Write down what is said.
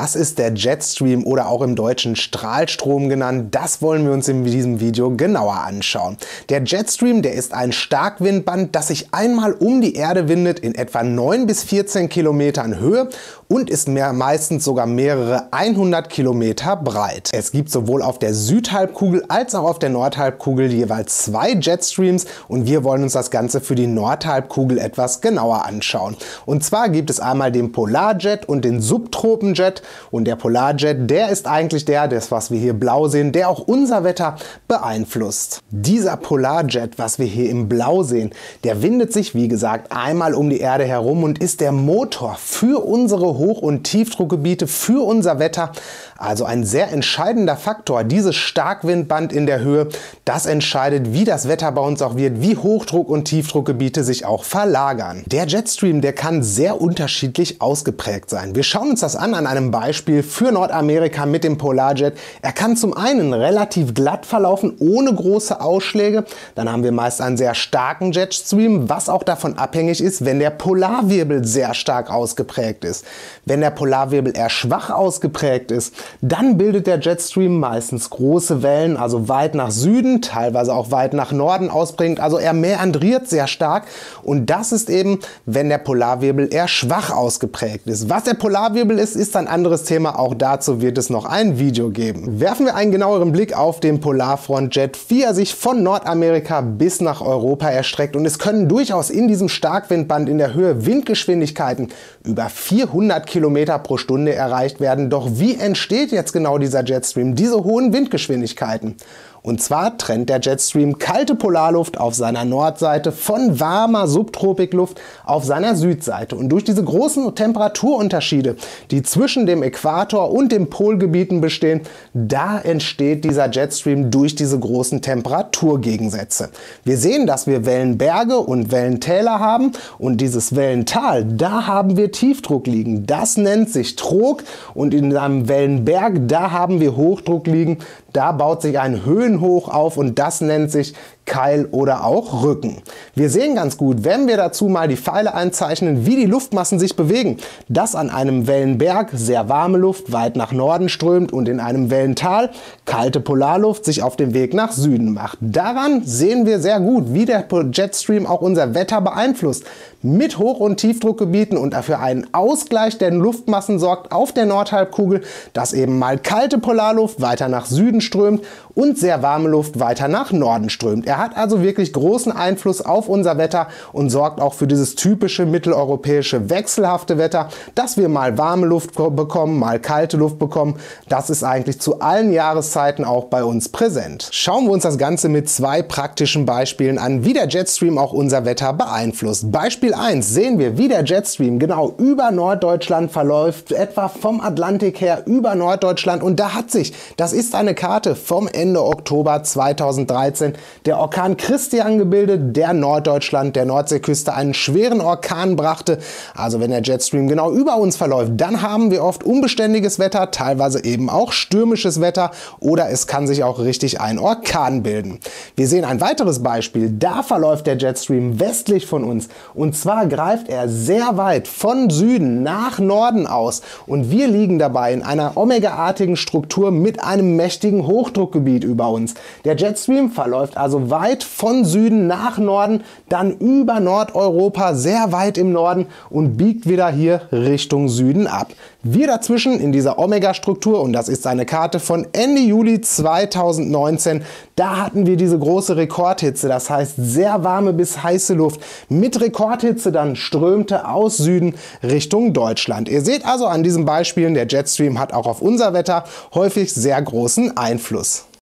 Was ist der Jetstream oder auch im Deutschen Strahlstrom genannt? Das wollen wir uns in diesem Video genauer anschauen. Der Jetstream, der ist ein Starkwindband, das sich einmal um die Erde windet in etwa 9 bis 14 Kilometern Höhe und ist meistens sogar mehrere 100 Kilometer breit. Es gibt sowohl auf der Südhalbkugel als auch auf der Nordhalbkugel jeweils 2 Jetstreams und wir wollen uns das Ganze für die Nordhalbkugel etwas genauer anschauen. Und zwar gibt es einmal den Polarjet und den Subtropenjet, und der Polarjet, der ist eigentlich das, was wir hier blau sehen, der auch unser Wetter beeinflusst. Dieser Polarjet, was wir hier im Blau sehen, der windet sich wie gesagt einmal um die Erde herum und ist der Motor für unsere Hoch- und Tiefdruckgebiete, für unser Wetter. Also ein sehr entscheidender Faktor, dieses Starkwindband in der Höhe, das entscheidet, wie das Wetter bei uns auch wird, wie Hochdruck- und Tiefdruckgebiete sich auch verlagern. Der Jetstream, der kann sehr unterschiedlich ausgeprägt sein. Wir schauen uns das an einem Beispiel für Nordamerika mit dem Polarjet. Er kann zum einen relativ glatt verlaufen, ohne große Ausschläge. Dann haben wir meist einen sehr starken Jetstream, was auch davon abhängig ist, wenn der Polarwirbel sehr stark ausgeprägt ist. Wenn der Polarwirbel eher schwach ausgeprägt ist, dann bildet der Jetstream meistens große Wellen, also weit nach Süden, teilweise auch weit nach Norden ausbringend, also er meandriert sehr stark, und das ist eben, wenn der Polarwirbel eher schwach ausgeprägt ist. Was der Polarwirbel ist, ist ein anderes Thema, auch dazu wird es noch ein Video geben. Werfen wir einen genaueren Blick auf den Polarfrontjet, wie er sich von Nordamerika bis nach Europa erstreckt, und es können durchaus in diesem Starkwindband in der Höhe Windgeschwindigkeiten über 400 Kilometer pro Stunde erreicht werden. Doch wie entsteht jetzt genau dieser Jetstream, diese hohen Windgeschwindigkeiten? Und zwar trennt der Jetstream kalte Polarluft auf seiner Nordseite von warmer Subtropikluft auf seiner Südseite. Und durch diese großen Temperaturunterschiede, die zwischen dem Äquator und den Polgebieten bestehen, da entsteht dieser Jetstream durch diese großen Temperaturgegensätze. Wir sehen, dass wir Wellenberge und Wellentäler haben, und dieses Wellental, da haben wir Tiefdruck liegen. Das nennt sich Trog, und in einem Wellenberg, da haben wir Hochdruck liegen. Da baut sich ein Höhenhoch auf, und das nennt sich Keil oder auch Rücken. Wir sehen ganz gut, wenn wir dazu mal die Pfeile einzeichnen, wie die Luftmassen sich bewegen, dass an einem Wellenberg sehr warme Luft weit nach Norden strömt und in einem Wellental kalte Polarluft sich auf den Weg nach Süden macht. Daran sehen wir sehr gut, wie der Jetstream auch unser Wetter beeinflusst. Mit Hoch- und Tiefdruckgebieten und dafür einen Ausgleich der Luftmassen sorgt auf der Nordhalbkugel, dass eben mal kalte Polarluft weiter nach Süden strömt und sehr warme Luft weiter nach Norden strömt. Er hat also wirklich großen Einfluss auf unser Wetter und sorgt auch für dieses typische mitteleuropäische wechselhafte Wetter, dass wir mal warme Luft bekommen, mal kalte Luft bekommen. Das ist eigentlich zu allen Jahreszeiten auch bei uns präsent. Schauen wir uns das Ganze mit 2 praktischen Beispielen an, wie der Jetstream auch unser Wetter beeinflusst. Beispiel 1 sehen wir, wie der Jetstream genau über Norddeutschland verläuft, etwa vom Atlantik her über Norddeutschland, und da hat sich, das ist eine Karte vom Ende Oktober 2013, der Orkan Christian gebildet, der Norddeutschland, der Nordseeküste einen schweren Orkan brachte. Also wenn der Jetstream genau über uns verläuft, dann haben wir oft unbeständiges Wetter, teilweise eben auch stürmisches Wetter, oder es kann sich auch richtig ein Orkan bilden. Wir sehen ein weiteres Beispiel, da verläuft der Jetstream westlich von uns, und zwar greift er sehr weit von Süden nach Norden aus, und wir liegen dabei in einer Omega-artigen Struktur mit einem mächtigen Hochdruckgebiet über uns. Der Jetstream verläuft also weit von Süden nach Norden, dann über Nordeuropa sehr weit im Norden und biegt wieder hier Richtung Süden ab. Wir dazwischen in dieser Omega-Struktur, und das ist eine Karte von Ende Juli 2019, da hatten wir diese große Rekordhitze, das heißt sehr warme bis heiße Luft. Mit Rekordhitze dann strömte aus Süden Richtung Deutschland. Ihr seht also an diesen Beispielen, der Jetstream hat auch auf unser Wetter häufig sehr großen Einfluss.